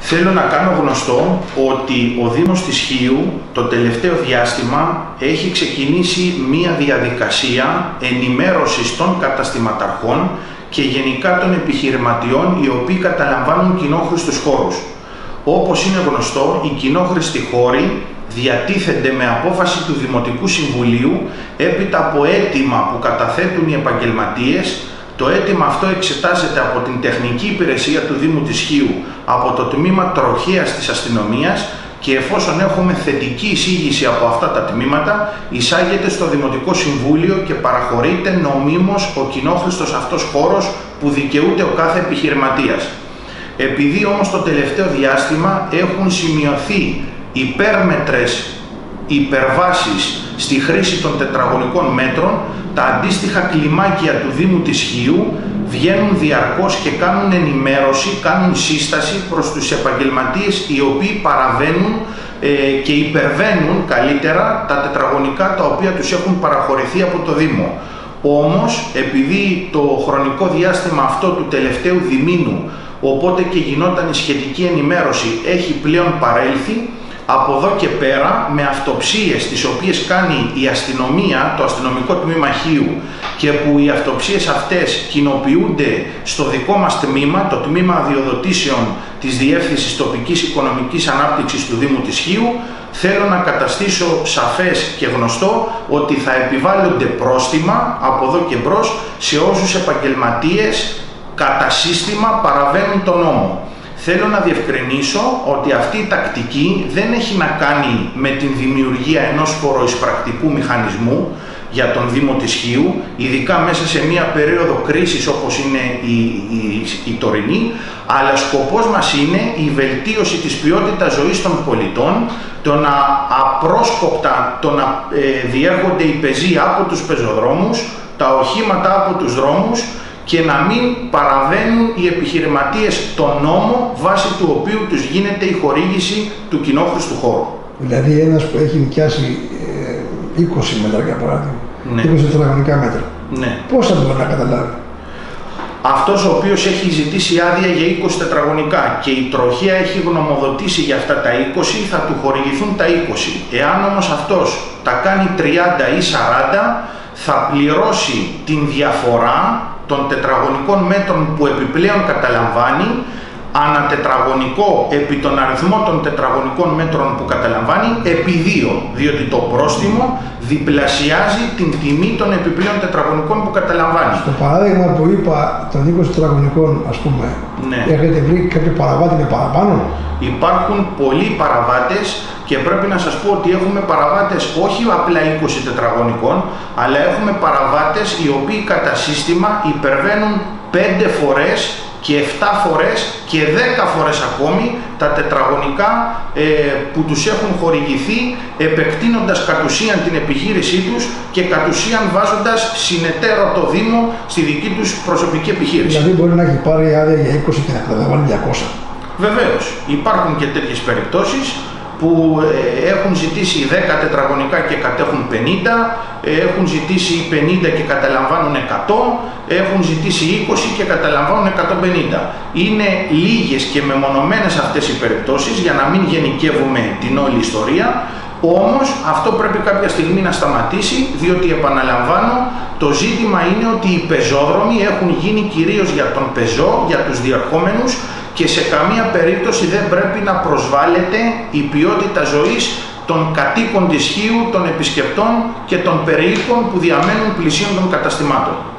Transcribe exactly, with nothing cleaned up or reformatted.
Θέλω να κάνω γνωστό ότι ο Δήμος της Χίου το τελευταίο διάστημα έχει ξεκινήσει μία διαδικασία ενημέρωσης των καταστηματαρχών και γενικά των επιχειρηματιών οι οποίοι καταλαμβάνουν κοινόχρηστους χώρους. Όπως είναι γνωστό, οι κοινόχρηστοι χώροι διατίθενται με απόφαση του Δημοτικού Συμβουλίου έπειτα από αίτημα που καταθέτουν οι επαγγελματίες. Το αίτημα αυτό εξετάζεται από την Τεχνική Υπηρεσία του Δήμου της Χίου, από το τμήμα τροχέας της αστυνομίας και εφόσον έχουμε θετική εισήγηση από αυτά τα τμήματα, εισάγεται στο Δημοτικό Συμβούλιο και παραχωρείται νομίμως ο κοινόχρηστος αυτός χώρος που δικαιούται ο κάθε επιχειρηματίας. Επειδή όμως το τελευταίο διάστημα έχουν σημειωθεί υπέρμετρες υπερβάσεις στη χρήση των τετραγωνικών μέτρων, τα αντίστοιχα κλιμάκια του Δήμου της Χίου βγαίνουν διαρκώς και κάνουν ενημέρωση, κάνουν σύσταση προς τους επαγγελματίες οι οποίοι παραβαίνουν ε, και υπερβαίνουν καλύτερα τα τετραγωνικά τα οποία τους έχουν παραχωρηθεί από το Δήμο. Όμως, επειδή το χρονικό διάστημα αυτό του τελευταίου διμήνου, οπότε και γινόταν η σχετική ενημέρωση, έχει πλέον παρέλθει, από εδώ και πέρα, με αυτοψίες τις οποίες κάνει η αστυνομία, το αστυνομικό τμήμα Χίου, και που οι αυτοψίες αυτές κοινοποιούνται στο δικό μας τμήμα, το τμήμα αδειοδοτήσεων της Διεύθυνσης Τοπικής Οικονομικής Ανάπτυξης του Δήμου της Χίου, θέλω να καταστήσω σαφές και γνωστό ότι θα επιβάλλονται πρόστιμα από εδώ και μπρος σε όσους επαγγελματίες κατά σύστημα παραβαίνουν τον νόμο. Θέλω να διευκρινίσω ότι αυτή η τακτική δεν έχει να κάνει με την δημιουργία ενός φοροεισπρακτικού μηχανισμού για τον Δήμο της Χίου, ειδικά μέσα σε μια περίοδο κρίσης όπως είναι η, η, η τωρινή, αλλά σκοπός μας είναι η βελτίωση της ποιότητας ζωής των πολιτών, το να απρόσκοπτα, το να ε, διέρχονται οι πεζοί από τους πεζοδρόμους, τα οχήματα από τους δρόμους, και να μην παραβαίνουν οι επιχειρηματίες τον νόμο βάσει του οποίου τους γίνεται η χορήγηση του κοινόχρηστου χώρου. Δηλαδή ένας που έχει νοικιάσει ε, είκοσι μέτρα για παράδειγμα, ναι. είκοσι τετραγωνικά μέτρα, ναι. πώς θα μπορεί να καταλάβει? Αυτός ο οποίος έχει ζητήσει άδεια για είκοσι τετραγωνικά και η τροχέα έχει γνωμοδοτήσει για αυτά τα είκοσι, θα του χορηγηθούν τα είκοσι. Εάν όμως αυτός τα κάνει τριάντα ή σαράντα, θα πληρώσει την διαφορά των τετραγωνικών μέτρων που επιπλέον καταλαμβάνει, ανατετραγωνικό επί τον αριθμό των τετραγωνικών μέτρων που καταλαμβάνει, επί δύο, διότι το πρόστιμο διπλασιάζει την τιμή των επιπλέον τετραγωνικών που καταλαμβάνει. Στο παράδειγμα που είπα των είκοσι τετραγωνικών, ας πούμε, ναι. έχετε βρει κάποιο παραβάτη με παραπάνω? Υπάρχουν πολλοί παραβάτες και πρέπει να σας πω ότι έχουμε παραβάτες όχι απλά είκοσι τετραγωνικών, αλλά έχουμε παραβάτες οι οποίοι κατά σύστημα υπερβαίνουν πέντε φορές και επτά φορές και δέκα φορές ακόμη τα τετραγωνικά ε, που τους έχουν χορηγηθεί, επεκτείνοντας κατ' ουσίαν την επιχείρησή τους και κατ' ουσίαν βάζοντας συνεταίρο το Δήμο στη δική τους προσωπική επιχείρηση. Δηλαδή μπορεί να έχει πάρει άδεια για είκοσι και να καταλαμβάνει διακόσια. Βεβαίως, υπάρχουν και τέτοιες περιπτώσεις που ε, έχουν ζητήσει δέκα τετραγωνικά και κατέχουν πενήντα, ε, έχουν ζητήσει πενήντα και καταλαμβάνουν εκατό, έχουν ζητήσει είκοσι και καταλαμβάνουν εκατόν πενήντα. Είναι λίγες και μεμονωμένες αυτές οι περιπτώσεις για να μην γενικεύουμε την όλη ιστορία, όμως αυτό πρέπει κάποια στιγμή να σταματήσει, διότι επαναλαμβάνω, το ζήτημα είναι ότι οι πεζόδρομοι έχουν γίνει κυρίως για τον πεζό, για τους διερχόμενους, και σε καμία περίπτωση δεν πρέπει να προσβάλλεται η ποιότητα ζωής των κατοίκων της Χίου, των επισκεπτών και των περιοίκων που διαμένουν πλησίων των καταστημάτων.